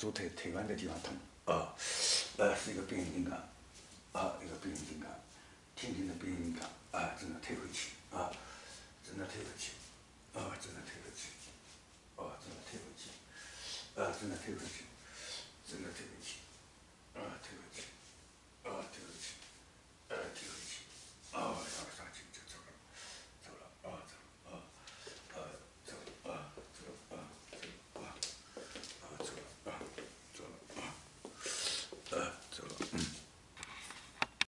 左腿腿弯的地方痛，是一个变形金刚，一个变形金刚，天天的变形金刚，真的推回去，真的推回去，真的推回去，真的推回去，真的推回去。